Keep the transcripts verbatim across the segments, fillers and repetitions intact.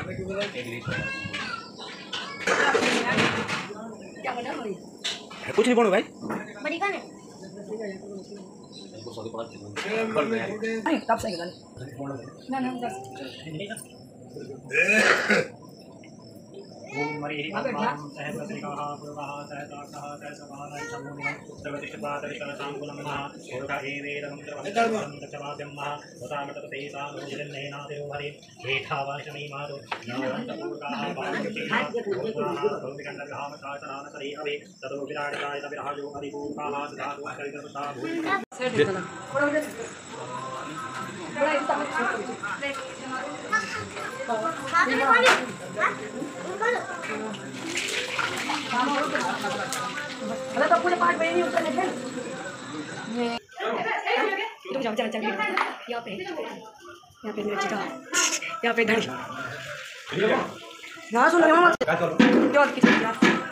कुछ नहीं बोलो भाई। बड़ी कौन है? तब सही गल ना ना बस ओम मरी माम सहस्रसिकाः पूर्वाः सहस्राक्षः सहस्रपादाः शम्भुनिः सर्वतिष्ठपादविकलसाङ्कुलमः ओर्धाहेवेदमन्त्रवहं दक्षवाद्यमः वतामतपतेसामोजन्नेनादेव हरि हेठावाशमीमादो नवन्तपूर्वाः पावुकेः पूर्वाः भौतिकण्डविहामशासनानसरे अवे ततो विराडिताय तविराजो हरिपूर्वाः दधातु करितसुता भूति तो पूरे पार्ट में नहीं उतरने थे। रुक जाओ चल चल यहाँ पे यहाँ पे मेरा चिका यहाँ पे धड़ी यहाँ सुनो यहाँ क्या किचन क्या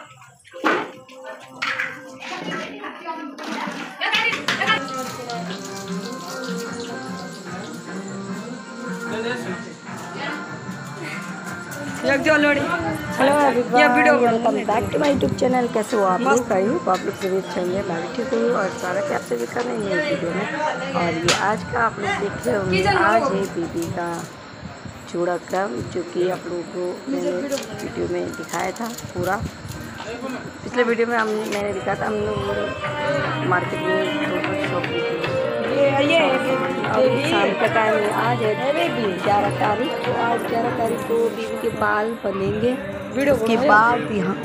hello everyone, welcome back to my YouTube channel. कैसे हो आप लोग? आई होप आप लोग सभी अच्छे होंगे। मैं भी ठीक हूँ और सारा क्या आपसे भी करना है वीडियो में। और ये आज का आप लोग देख रहे होंगे, आज है बीबी का चूड़ा क्रम, जो कि आप लोगों को मैंने वीडियो में दिखाया था पूरा। पिछले वीडियो में हम मैंने दिखाया था हम लोग मार्केट में शॉपिंग ये और शाम का टाइम है। आज है ग्यारह तारीख, तो आज ग्यारह तारीख को बीबी के बाल बनेंगे। उसके बाद यहाँ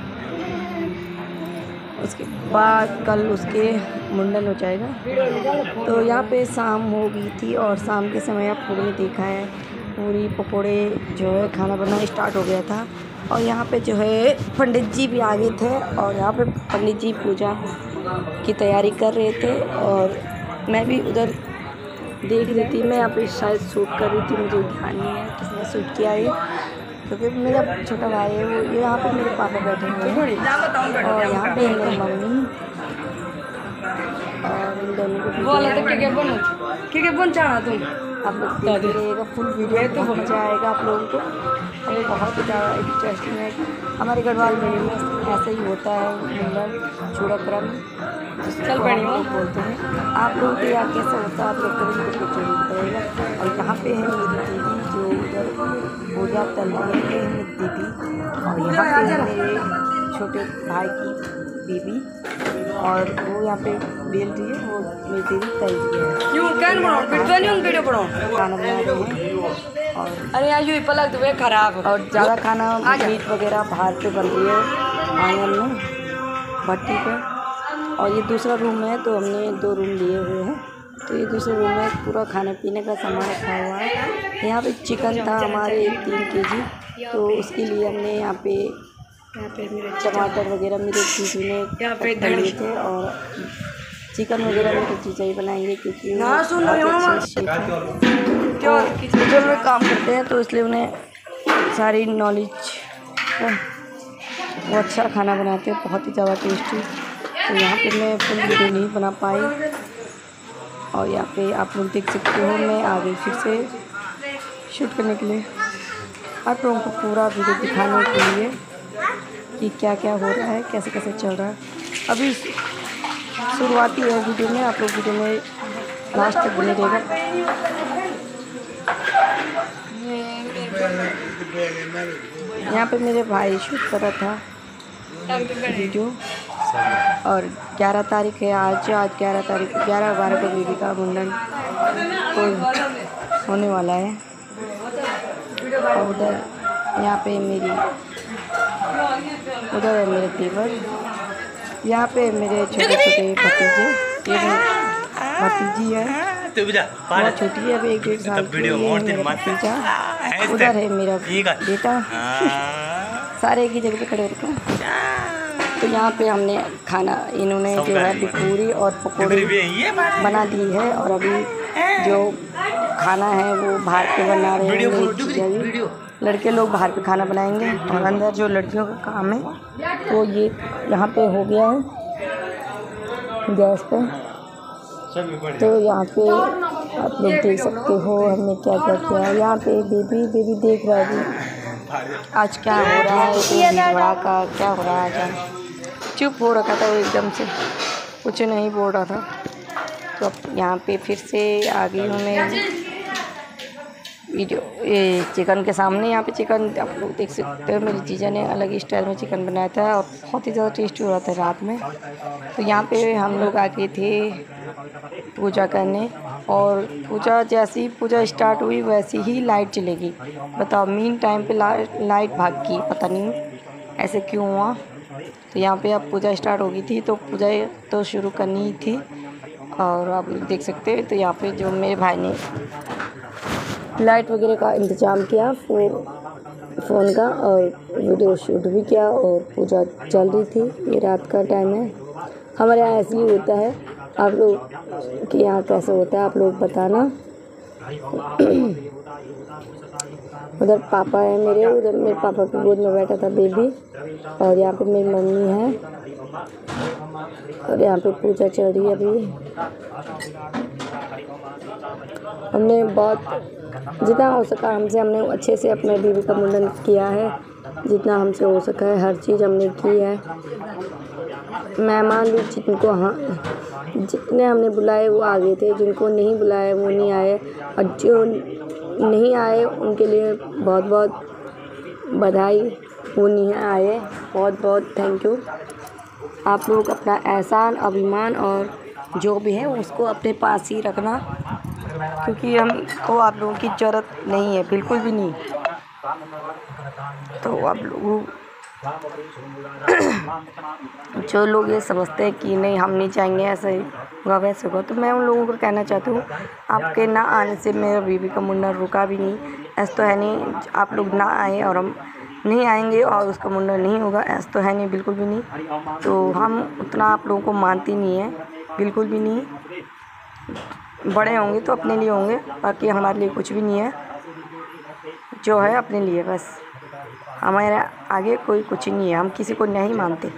उसके बाद कल उसके मुंडन हो जाएगा। तो यहाँ पे शाम हो गई थी और शाम के समय आप लोगों ने देखा है पूरी पकोड़े जो है खाना बनाना स्टार्ट हो गया था। और यहाँ पे जो है पंडित जी भी आ गए थे और यहाँ पे पंडित जी पूजा की तैयारी कर रहे थे और मैं भी उधर देख रही थी। मैं यहाँ पे शायद शूट कर रही थी, मुझे ध्यान नहीं है किसने शूट किया है, क्योंकि मेरा छोटा भाई है वो। ये यहाँ पे मेरे पापा बैठे हुए हैं और यहाँ पे मेरी मम्मी और इन दोनों को क्या बन चाहा तुम आप लोग देख रहिएगा। फुल वीडियो तो मजा आएगा आप लोगों को। हमें बहुत ही ज़्यादा इंटरेस्टिंग है। हमारे गढ़वाल मेले में ऐसा ही होता है मुंडन चूड़ा क्रम चल पड़ी बोलते हैं। आप लोगों के यहाँ कैसा होता है आप लोग कभी कुछ कुछ जरूर बताइएगा। और यहाँ पे है मेरी दीदी जो उधर पूजा तल रही है, मेरी दीदी। और यहाँ पे है मेरे छोटे भाई की बीबी और वो यहाँ पे बेल रही है, वो मेरी दीदी तल रही है। क्यों कैन बनाओ वीडियो नहीं वीडियो बनाओ खाना बना रहे हैं। और अरे यार ये पलक तो वे खराब और ज़्यादा खाना मीट वगैरह बाहर पे बन रही है आंगन में भट्टी पे। और ये दूसरा रूम है, तो हमने दो रूम लिए हुए हैं। तो ये दूसरे रूम में पूरा खाने पीने का सामान रखा हुआ है। यहाँ पे चिकन था हमारे तीन के जी, तो उसके लिए हमने यहाँ पे यहाँ पे मेरे टमाटर वगैरह मेरे चीज़ों ने यहाँ पे धड़े थे। और चिकन वगैरह मेरे चीज़ा ही बनाएंगे, क्योंकि ना सुन जो किचन में काम करते हैं, तो इसलिए उन्हें सारी नॉलेज है। वो अच्छा खाना बनाते हैं, बहुत ही ज़्यादा टेस्टी। तो यहाँ पे मैं फुल वीडियो नहीं बना पाई। और यहाँ पे आप लोग देख सकते हो मैं आ गई फिर से शूट करने के लिए, आप लोगों को पूरा वीडियो दिखाने के लिए कि क्या क्या हो रहा है, कैसे कैसे चल रहा है। अभी शुरुआती है वीडियो में, आप लोग वीडियो में लास्ट तक बने रहेगा। यहाँ पे मेरे भाई शूट कर रहा था वीडियो। और ग्यारह तारीख है आज आज ग्यारह तारीख ग्यारह बारह को बीबी का मुंडन को होने वाला है। और उधर यहाँ पे मेरी उधर है मेरे देवर, यहाँ पे मेरे छोटे छोटे भतीजे, ये भतीजी है बहुत छोटी है, अभी एक डेढ़ साल की है। भतीजा उधर है मेरा बेटा, सारे एक ही जगह पे खड़े होते हैं। तो यहाँ पे हमने खाना इन्होंने जो है पूरी और पकौड़ी बना दी है। और अभी जो खाना है वो बाहर पे बना रहे हैं, लड़के लोग बाहर पे खाना बनाएंगे और अंदर जो लड़कियों का काम है तो ये यहाँ पे हो गया है गैस पे। तो यहाँ पे आप लोग देख सकते हो हमने क्या क्या किया है। यहाँ पे बेबी बेबी देख रहा है आज क्या हो रहा है, तो बड़ा का क्या हो रहा है, चुप हो रखा था वो एकदम से, कुछ नहीं बोल रहा था। तो अब यहाँ पे फिर से आ गई हूँ मैं वीडियो ये चिकन के सामने। यहाँ पे चिकन आप लोग देख सकते हो, मेरी जीजा ने अलग ही स्टाइल में चिकन बनाया था और बहुत ही ज़्यादा टेस्टी हो रहा था रात में। तो यहाँ पे हम लोग आ गए थे पूजा करने, और पूजा जैसी ही पूजा स्टार्ट हुई वैसी ही लाइट चलेगी। बताओ, मीन टाइम पे ला, लाइट भाग गई, पता नहीं ऐसे क्यों हुआ। तो यहाँ पे अब पूजा स्टार्ट हो गई थी, तो पूजा तो शुरू करनी ही थी। और आप लोग देख सकते हैं, तो यहाँ पे जो मेरे भाई ने लाइट वगैरह का इंतज़ाम किया फ़ोन फ़ोन का, और वीडियो शूट भी किया, और पूजा चल रही थी। ये रात का टाइम है, हमारे यहाँ ऐसे ही होता है। आप लोग के यहाँ कैसे होता है आप लोग बताना। उधर पापा है मेरे, उधर मेरे पापा की गोद में बैठा था बेबी, और यहाँ पे मेरी मम्मी है, और यहाँ पे पूजा चल रही है अभी। हमने बहुत जितना हो सका हमसे हमने अच्छे से अपने बीवी का मुंडन किया है, जितना हमसे हो सका है हर चीज़ हमने की है। मेहमान भी जिनको हाँ जितने हमने बुलाए वो आ गए थे, जिनको नहीं बुलाए वो नहीं आए, और जो नहीं आए उनके लिए बहुत बहुत बधाई। वो नहीं आए, बहुत बहुत थैंक यू। आप लोग अपना एहसान, अभिमान और जो भी है उसको अपने पास ही रखना, क्योंकि हमको आप लोगों की ज़रूरत नहीं है, बिल्कुल भी नहीं। तो आप लोग जो लोग ये समझते हैं कि नहीं हम नहीं चाहेंगे ऐसा ही होगा वैसे होगा, तो मैं उन लोगों को कहना चाहती हूँ, आपके ना आने से मेरा बीबी का मुंडन रुका भी नहीं। ऐसा तो है नहीं आप लोग ना आए और हम नहीं आएंगे और उसका मुंडन नहीं होगा, ऐसा तो है नहीं, बिल्कुल भी नहीं। तो हम उतना आप लोगों को मानती नहीं है, बिल्कुल भी नहीं। बड़े होंगे तो अपने लिए होंगे, बाकी हमारे लिए कुछ भी नहीं है, जो है अपने लिए बस। हमारे आगे कोई कुछ नहीं है, हम किसी को नहीं मानते।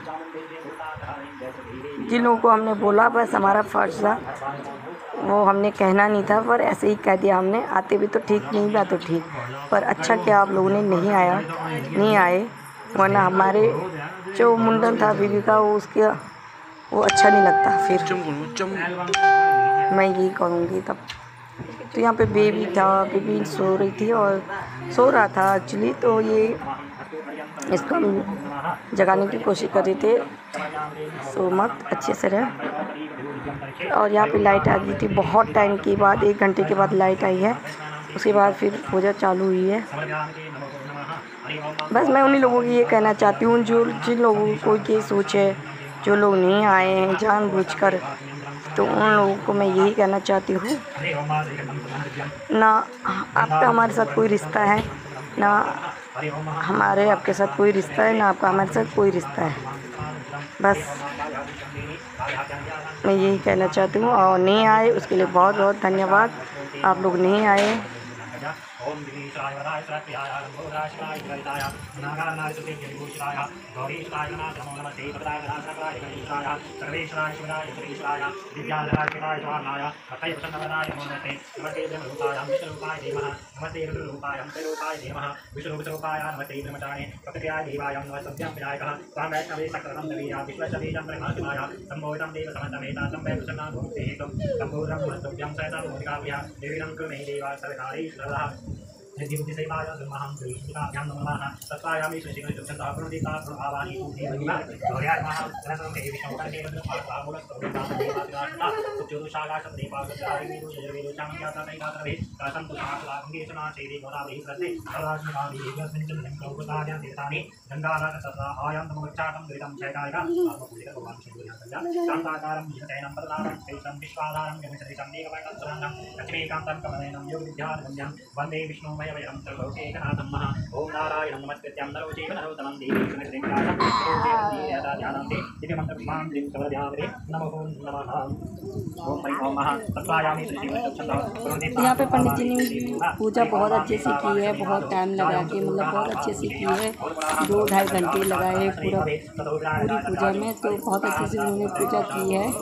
जिन लोगों को हमने बोला बस हमारा फ़र्ज़ था, वो हमने कहना नहीं था, पर ऐसे ही कह दिया हमने। आते भी तो ठीक, नहीं भी तो ठीक, पर अच्छा क्या आप लोगों ने नहीं आया नहीं आए, वरना हमारे जो मुंडन था बीबी का वो उसके वो अच्छा नहीं लगता। फिर मैं यही करूँगी तब। तो यहाँ पे बेबी था, बेबी सो रही थी और सो रहा था एक्चुअली, तो ये इसको हम जगाने की कोशिश कर रहे थे, सो मत, अच्छे से रहे। और यहाँ पे लाइट आ गई थी बहुत टाइम के बाद, एक घंटे के बाद लाइट आई है। उसके बाद फिर पूजा चालू हुई है। बस मैं उन्हीं लोगों की ये कहना चाहती हूँ, जो जिन लोगों को ये सोच है, जो लोग नहीं आए हैं जानबूझकर, तो उन लोगों को मैं यही कहना चाहती हूँ, ना आपका हमारे साथ कोई रिश्ता है, ना हमारे आपके साथ कोई रिश्ता है, ना आपका हमारे साथ कोई रिश्ता है। बस मैं यही कहना चाहती हूँ, और नहीं आए उसके लिए बहुत बहुत धन्यवाद। आप लोग नहीं आए। ओम विघ्नेश्वराय वराय सर्वप्रियाय लंबोदराय शिवाय जयिताय नागानाय सुतेभूषणाय गौरीश्वराय नमो नमस्ते पदाय वराय गणेशाय सर्वेश्वराय शिवाय सुरेश्वराय दिव्याधराय शिवाय स्वाहाय अतय प्रसन्नवराय नमो नमस्ते नमस्ते ब्रह्मरूपाय विष्णुरूपाय धीमहि नमस्ते रुद्ररूपाय अंतरूपाय धीमहि विष्णुरूपाय नमस्ते ब्रह्मचारिणे प्रकृत्याय देवाय नमः सत्यं विनायकः त्वां वैष्णवे सकलं देवीया विश्वशरीरं ब्रह्मशिवाय संभोतं देव समन्तमेतां वै प्रसन्नां भूते हेतुं संभोधं मस्तव्यं सहितं मोदिकाभ्यां देवीरं कुर्मे देवा सर्वकारेश्वरः यद्यमुति सेवाय ब्रह्महं श्रीकृष्णाभ्यां नमः तत्त्वायामि श्रीकृष्णः प्रणोदिता आवाहि देवः गौर्याय महा तनसं हे विष्णुकर्णे वन्द्रपादामूलस्तोत्रदानदेवादिनाशः सुचोरुषागाशं देवासुचारिणो जयवेदोचां ज्ञातातैकात्रभे कासं तुषाकलाभङ्गेशना चेदे गोदावरी प्रत्ये सर्वास्मिकाभिः कौपतार्यां तीर्थानि गङ्गानाथ तथा आयां नमोच्चाटं दुरितं चैताय आत्मपूजित भगवान् श्रीगुरुनाथस्य शान्ताकारं जिनचैनं पदनाथं श्रीतं विश्वाधारं यमसरितं मेघवर्णं लक्ष्मीकान्तं कमलेनं योगविद्यानगम्यं वन्दे विष्णु वयं सर्वलोकैकनाथं महा। ओम नारायणं नमस्कृत्य नरो चैव नरोत्तमं देवीं सुरश्रीं ध्यानन्ते दिव्यमन्त्रपुष्पां द्रिं सर्वव्यावरे नमो नमः। ओम ऐं ओम महा तत्त्वायामि श्रीकृष्णः। यहाँ पे पंडित जी ने पूजा बहुत अच्छे से की है, बहुत टाइम लगा के, मतलब बहुत अच्छे से की है, दो ढाई घंटे लगाए पूरा पूरी पूजा में, तो बहुत अच्छे से उन्होंने पूजा की है।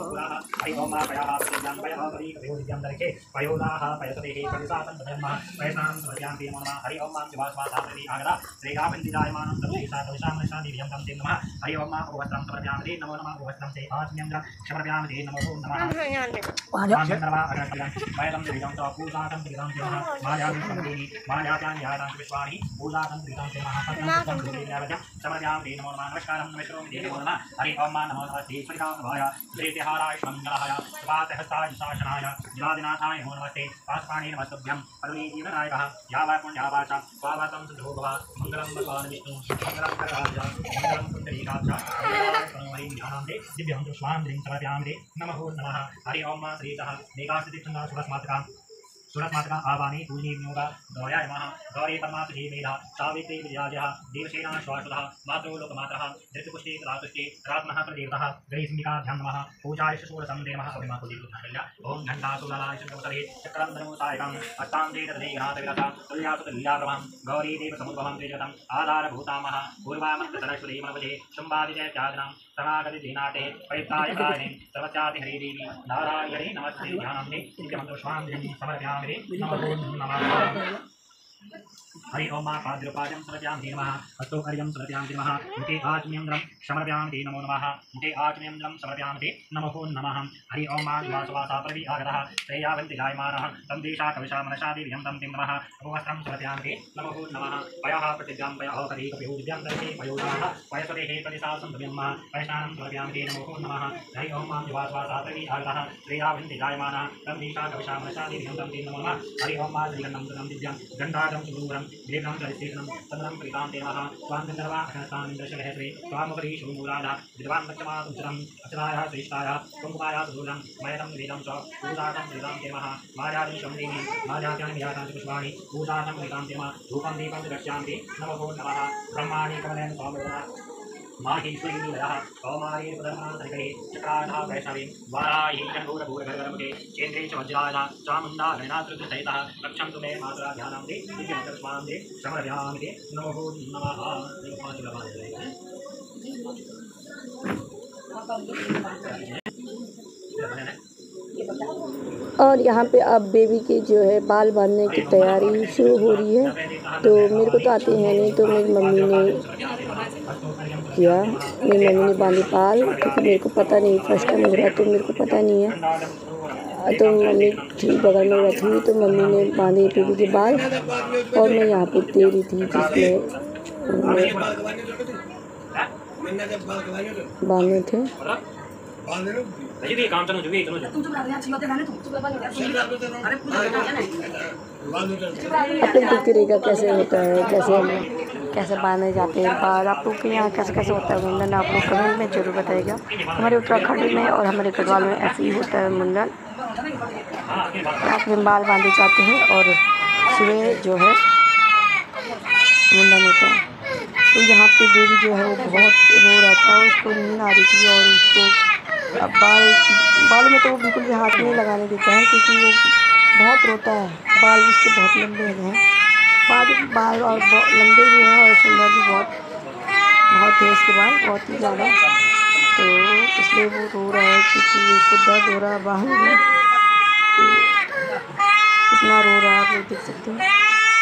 हरि ओम वदा श्रीरामन्दिरायमानं तत्त्वैसा कविशामनशा दिव्यं तं ते नमः हरि ओम मा उपवस्त्रं समर्पयामि ते नमो नमः उपवस्त्रं ते आत्म्यं समर्पयामि ते नमो नमः स्वामिन्द्रवा अगणकिलं वयं दिव्यं च पूजातं दिव्यं च मायां समदेनि मायात्यां यातां विश्वानि पूजातं दिव्यं च महासंतं दिव्यावज समर्पयामि ते नमो नमः नमस्कारं नमस्कारोमि ते नमो नमः हरि ओम मा नमो नमः श्री श्रीरामाय श्रीतिहाराय मंगलाय स्वातहस्ताय शासनाय जिवादिनाथाय नमो नमस्ते पास्पाणि नमस्तुभ्यं परमेजीवनायकः यावाकुण्डावाचा स्वागतं सुधोभवा मंगलं भगवान् विष्णु मंगलं करराज मंगलं पुण्डरीकाक्ष मंगलं ध्यानान्ते दिव्यं च स्वान्द्रिं समर्पयामि नमः नमः हरि ओम श्रीतः मेघास्तिछन्दा सुरस्मातका सुरस्मातका आवानी पूजनी विनोगा गौर्याय नमः गौरी परमात्मजे मेधा सावित्री विद्याजः देवसेना श्वासुतः मातरो लोकमातरः धृतपुष्टे रातुष्टे रात्मः प्रदेवतः गणेशमिकाभ्यां नमः पूजाय षोडशं ते नमः अभिमा कुलीपुत्रकल्या ओम घण्टासुलालाय शङ्करपतये चक्रं धनुसायकम् अस्तान्ते तदे घ्रातविरता तुल्यासुतलीलाप्रभं गौरी देवसमुद्भवं त्रिजगतम् आधारभूतामः पूर्वामन्त्रसरस्वती मनवजे शुम्भादिजयत्यादिनां समागतिदीनाटे परित्राय प्रायणे सर्वस्याति हरे देवी नारायणे नमस्ते ध्यानान्ते नित्यमन्त्र स्वान्दिं समर्पयामि नमो नमः हरि ओम पाद्रपादं समर्पयामि नमः हस्तोकर्यं समर्पयामि नमः मुखे आचम्यं समर्पयामि नमो नमः मुखे आचम्यं समर्पयामि नमो नमः हरि ओम वासवासा प्रवि आगतः श्रेयावन्ति जायमानः तं देशा कविशा मनसा दिव्यं तं तिं नमः उपवस्त्रं समर्पयामि नमो नमः पयः प्रतिज्ञां पयः करीकपयो दिव्यं दर्शे पयोदाः पयसुतेः कलिसा सन्तव्यं पयस्नानं समर्पयामि नमो नमः हरि ओम वासवासा प्रवि आगतः श्रेयावन्ति जायमानः तं देशा कविशा मनसा दिव्यं तं तिं नमः हरि ओम श्रीगन्धं तं दिव्यं गन्धारं सुदूरं देवं चरित्रेणं चन्द्रं प्रीतान्ते नमः स्वान्तर्वा अखनस्तान् दर्शयहस्रे स्वामुखरी शुभमूलादा विद्वान् पक्षमासुचरम् अचलायाः श्रेष्ठायाः कुङ्कुमायाः सुदूरं मयतं वेदं च पूजातं प्रीतान्ते नमः मायादिं शम्देनि मायात्यानि विहातां च पुष्पाणि पूजातं प्रीतान्ते नमः धूपं दीपं च दर्शयान्ति नमो नमः ब्रह्माणि कमलेन स्वामिनः माहेश्वरीलयः कौमारी प्रधर्मान्तरिकरे चक्राधा वैष्णवी वाराही चण्डूरभूरगर्गरमुखे चेन्द्रे च वज्राजा चामुण्डा गणनातृसहितः रक्षन्तु मे मातरा ध्यानं दे दिव्यमन्तस्वां दे समर्पयामि ते नमो नमः और यहाँ पे अब बेबी के जो है बाल बांधने की तैयारी शुरू हो रही है। तो मेरे को तो आती है नहीं, तो मेरी मम्मी ने किया, मेरी मम्मी ने बांधी बाल, क्योंकि मेरे को पता नहीं, फर्स्ट टाइम हो रहा है तो मेरे को पता नहीं है। तो मम्मी थी बगल में बैठी, तो मम्मी ने बांधे बेबी के बाल और मैं यहाँ पे दे रही थी जिसमें बांधे थे। अपने देखते रहेगा कैसे होता है, कैसे कैसे बांधे जाते हैं बाल। आप लोग के यहाँ कैसे कैसे होता है मुंडन, आप लोग कमेंट में जरूर बताइएगा। हमारे उत्तराखंड में और हमारे गढ़वाल में ऐसे ही होता है मुंडन। रात में बाल बांधे जाते हैं और सुबह जो है मुंडन होता है। तो यहाँ पे बेबी जो है वो बहुत रो रहा था, उसको नींद आ रही थी और उसको अब बाल बाल में तो वो बिल्कुल भी हाथ नहीं लगाने देता है, क्योंकि वो बहुत रोता है। बाल उसके बहुत लंबे हैं, बाल बाल और लंबे भी हैं और सुंदर भी बहुत बहुत है इसके बाल, बहुत ही ज़्यादा। तो इसलिए वो रो रहा है क्योंकि उसको दर्द हो रहा है बाल में, कितना रो रहा है आप लोग देख सकते हैं।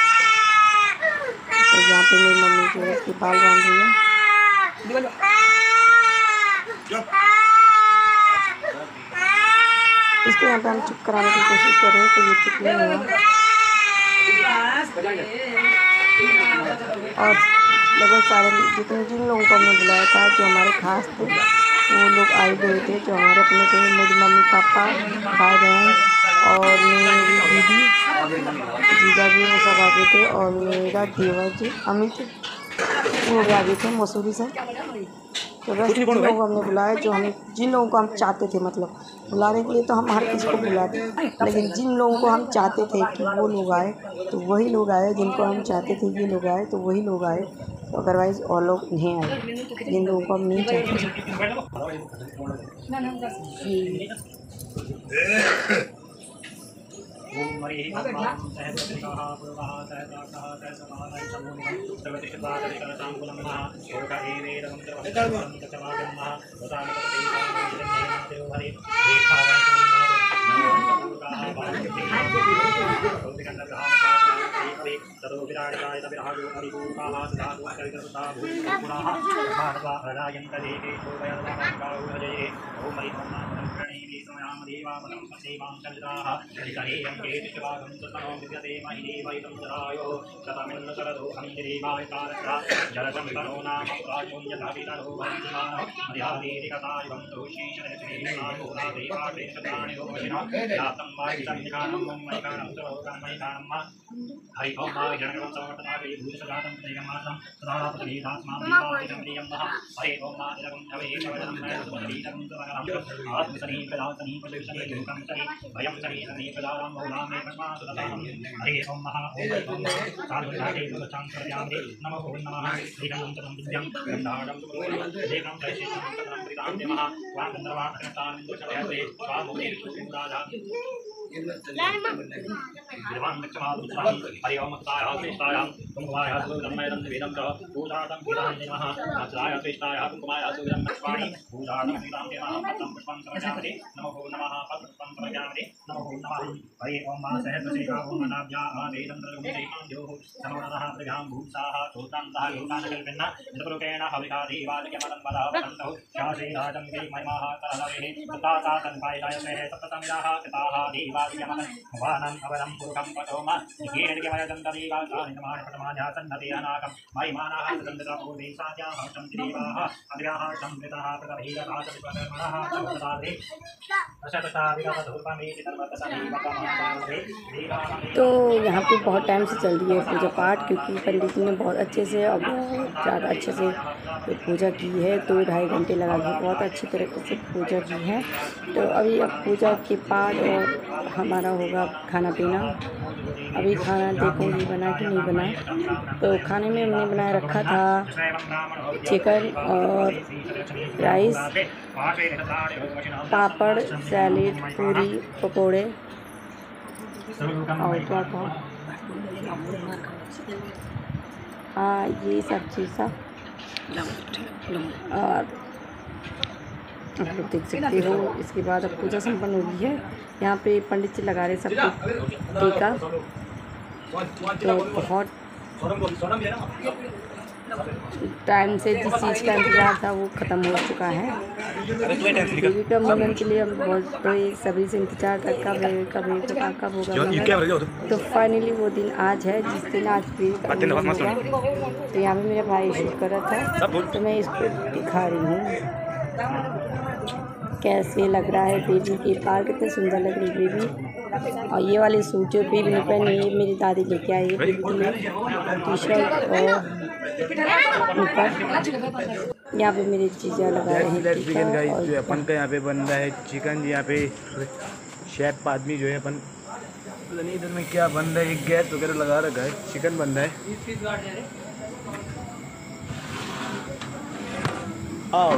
तो यहाँ पे मेरी मम्मी जो है इसके बाल बांध रही है। इसको यहाँ पे हम चुप कराने की कोशिश कर रहे हैं, तो ये चुप नहीं हुआ। और लगभग सारे जितने जिन लोगों को हमने बुलाया था, जो हमारे खास थे, वो लोग आए हुए थे, जो हमारे अपने थे। मेरी मम्मी पापा, भाई बहन और मेरी दीदी जीजा भी, वो सब आ गए थे। और मेरा देवर जी अमित, वो भी आ गए थे मसूरी से। तो बस जिन लोगों को हमने बुलाया, जो हम जिन लोगों को हम चाहते थे, मतलब बुलाने के लिए तो हम हर किसी को बुलाते, लेकिन जिन लोगों को हम चाहते थे कि वो लोग आए तो वही लोग आए, जिनको हम चाहते थे ये लोग आए तो वही लोग आए। तो अदरवाइज़ और लोग नहीं आए, जिन लोगों को हम नहीं चाहते थे। ओम मरि भगवान सहस्रकाः पूर्वः सहस्राक्षः सहस्रपादः समूलं सर्वतिष्ठितवादरिकरसां कुलमः ओकारेवेदं सर्वं तच्चवागमः वदामततेषां हरि रेखावासनीमारो नमोकाः कवे ततो विराजकाय तविराजो हरिपूर्वाः सदातु चरितसुता भूतपुराः मानवा हरायन्तदेके शोभयर्वाणकारो भजये ॐ हरिभवनामनं प्रणेमि समयाम देवामनं सेवां चलिताः हरिकरेयं केतिशिवागं सतनो विद्यते महिदेवैतं सदायो शतमिन्न शरदो हमिदेवाय कारकः जलसंतनो नाम प्राचुर्यतापितरो वन्दिमानः मर्यादेतिकतायुवं दोषीशरश्रीनायोरादेवादेशत्राणियो वशिनः यातं वायुसन्निकानं मयिकानं सरोकन्मयिकानं हरि ओं मा जनकं समर्पणामि भूतसजातं प्रेयमासं सदापतिदास्मां दीपादिकं प्रियं नः हरि ओं मा जनकं तवे कवचं नयसुपतितं समगणम् आत्मसनी प्रदासनी प्रदर्शनी लोकं सनी वयं सनी सनी प्रदानं मौलामे पद्मासुततां हरि ओं महा ओं ओं साधुराटे सुवचां प्रयामि नमो ओं नमः श्रीरं ततं विद्यं गन्धाडं सुरोयं देवं दर्शितं ततं प्रितां नमः वां गन्धर्वाणकटां दुषयते स्वामोदे सुराजा देवान् लक्ष्मादुत्साहि हरि ओं मत्ताय श्रेष्ठाय कुङ्कुमाय सुरन्मयं वेदं च पूजातं गीतां नमः मत्ताय श्रेष्ठाय कुङ्कुमाय सुरं पुष्पाणि पूजातं गीतां नमः पत्रं पुष्पं समर्पयामि नमो नमः पत्रं समर्पयामि नमो नमः हरि ओं मा सहस्रशीला ओं अनाभ्याः वेदं द्रवं योः समोनः प्रजां भूषाः सोतान्तः योगानकल्पेन निरुपेण हविका देवालयमलं वदावन्तौ शासे राजं वै महिमाः करहरे सुताता तन्पायिताय स्वेः सप्तसमिदाः कृताः देवालयमलं भवानं अवरं पुरुषं पठोम निकेतकमयं तदेवाचारितमान् पठमान्या सन्नते अनाकं महिमानाः सन्दतापूर्वे साध्याः सन्तिदेवाः अग्र्याः संवृतः प्रतभीरताः सविपकर्मणः सर्वदाधे तो यहाँ पे बहुत टाइम से चल रही है पूजा पाठ, क्योंकि पंडित जी ने बहुत अच्छे से और बहुत ज़्यादा अच्छे से पूजा की है। दो ढाई घंटे लगा के बहुत अच्छी तरीके से पूजा की है। तो अभी अब पूजा के बाद और हमारा होगा खाना पीना। अभी खाना देखूँगी बना कि नहीं बना। तो खाने में हमने बनाया रखा था चिकन और राइस, पापड़, सैलेड, पूरी, पकोड़े और क्या था, हाँ ये सब चीज़ था। और आप लोग देख सकते हो। इसके बाद अब पूजा संपन्न हो गई है। यहाँ पे पंडित जी लगा रहे सबको टीका। तो बहुत टाइम से जिस चीज़ का इंतजार था वो ख़त्म हो चुका है। देवी का मुंडन के लिए हम बहुत बड़े सभी से इंतजार कर कब कब कब होगा। तो फाइनली वो दिन आज है जिस दिन आज भी होगा। तो यहाँ पे मेरा भाई शूट कर रहा था, तो मैं इसको दिखा रही हूँ कैसे लग रहा है बेबी के बाल, कितने सुंदर लग रही बेबी। और ये वाले सूट जो बेबी ने पहने ये मेरी दादी लेके आई है बेबी के लिए, टी शर्ट और ऊपर। यहाँ पे मेरी चीज़ें लगा रहे हैं चिकन गाइस जो अपन का यहाँ पे बन रहा है चिकन। यहाँ पे शेफ आदमी जो है अपन पता नहीं इधर में क्या बन रहा है, एक गैस वगैरह लगा रखा है, चिकन बन रहा है। आओ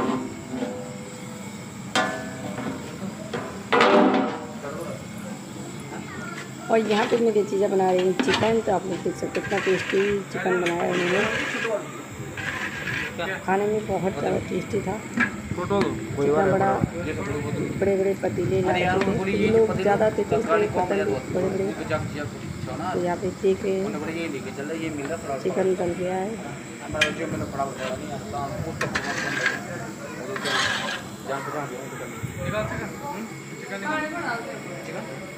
और यहाँ पे मेरी चीज़ें बना रही हैं चिकन। तो आप लोग देख सकते हैं कितना टेस्टी चिकन बनाया उन्होंने। खाने में बहुत ज़्यादा टेस्टी था। चिकन बड़ा बड़े बड़े पतीले लाए थे, लोग ज़्यादा थे तो इसलिए पतले बड़े बड़े। तो यहाँ पे देख रहे हैं चिकन बन गया है।